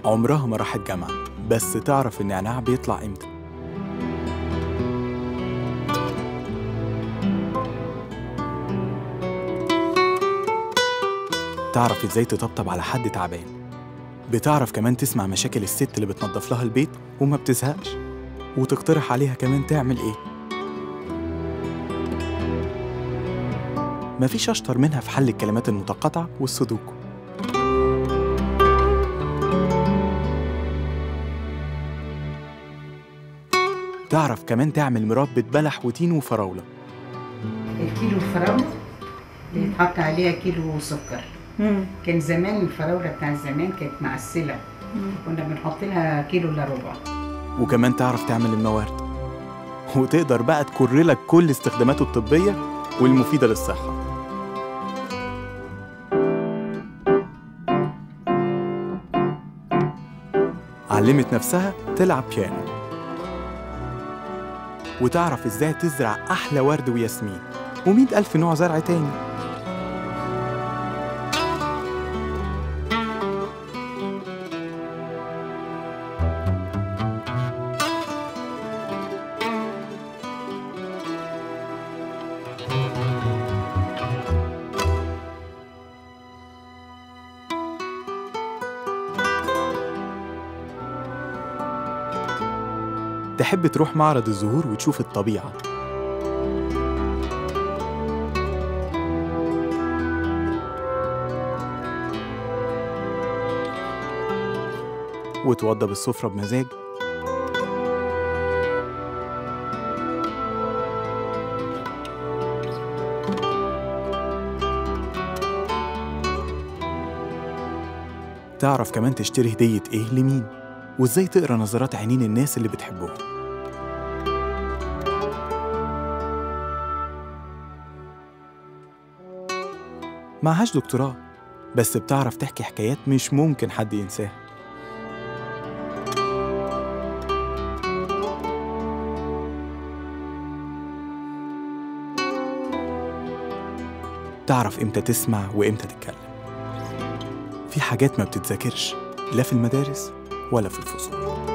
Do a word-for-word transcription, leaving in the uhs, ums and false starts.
عمرها ما راحت جامعة، بس تعرف النعناع بيطلع امتى. تعرف ازاي تطبطب على حد تعبان. بتعرف كمان تسمع مشاكل الست اللي بتنظف لها البيت وما بتزهقش، وتقترح عليها كمان تعمل ايه. مفيش أشطر منها في حل الكلمات المتقاطعة والسودوكو. تعرف كمان تعمل مربى بلح وتين وفراولة. الكيلو الفراولة بيتحط عليها كيلو سكر. مم. كان زمان الفراولة بتاع زمان كانت معسلة، كنا بنحط لها كيلو الا ربع. وكمان تعرف تعمل الموارد، وتقدر بقى تكر لك كل استخداماته الطبية والمفيدة للصحة. علمت نفسها تلعب بيانو، وتعرف ازاي تزرع أحلى ورد وياسمين ومئة ألف نوع زرع تاني. تحب تروح معرض الزهور وتشوف الطبيعة، وتوضب السفرة بمزاج، تعرف كمان تشتري هدية إيه لمين، وإزاي تقرأ نظرات عينين الناس اللي بتحبهم. معهاش دكتوراه، بس بتعرف تحكي حكايات مش ممكن حد ينساها. تعرف إمتى تسمع وإمتى تتكلم. في حاجات ما بتتذاكرش لا في المدارس ولا في الفصول.